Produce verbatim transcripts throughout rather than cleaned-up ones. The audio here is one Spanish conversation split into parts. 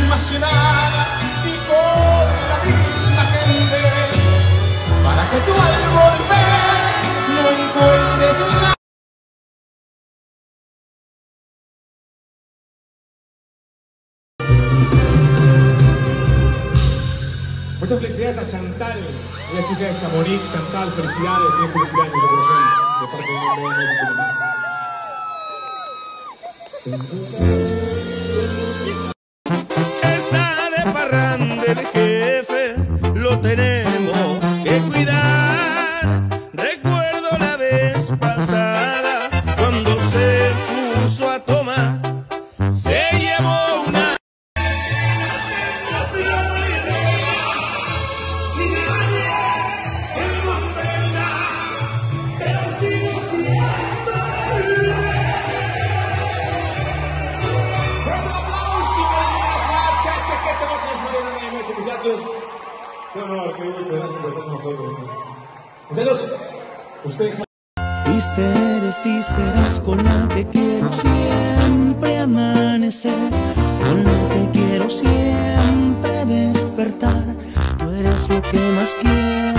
misma ciudad y con la misma gente, para que tú al volver no encuentres nada. Muchas felicidades a Chantal, ella sí que es Chamonix. Chantal, felicidades en este cumpleaños de corazón, de parte de mi mamá. Está de parranda el jefe, lo tenemos que cuidar. Recuerdo la vez pasada, cuando se puso a tomar, se llevó una... Qué honor, qué gusto, gracias por estar con nosotros. Muchachos, ustedes saben. Fuiste, eres y serás con la que quiero siempre amanecer, con la que quiero siempre despertar. Tú eres lo que más quiero.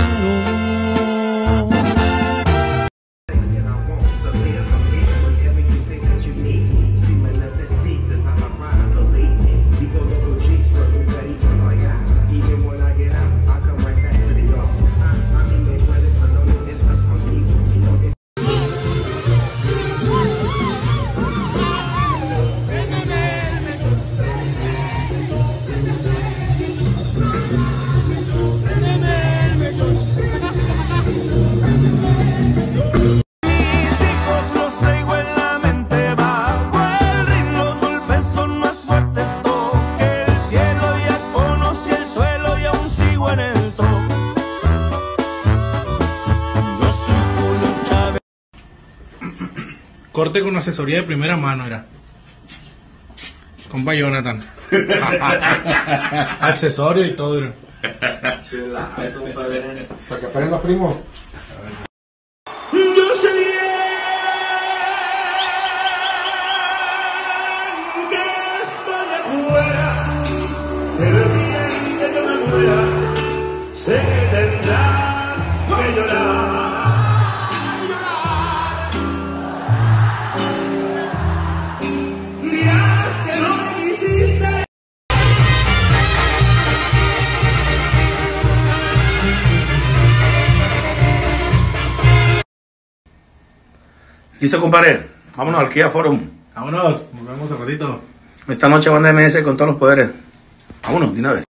Corte con asesoría de primera mano era. Compa Jonathan. Accesorio y todo era. Para que aprenda, primo. Yo sé bien que estoy afuera, pero el día en que yo me muera, sé que tendrás que llorar. Dirás que no me quisiste. Listo, compadre. Vámonos al Kia Forum. Vámonos, nos vemos un ratito. Esta noche banda M S con todos los poderes. Vámonos, de una vez.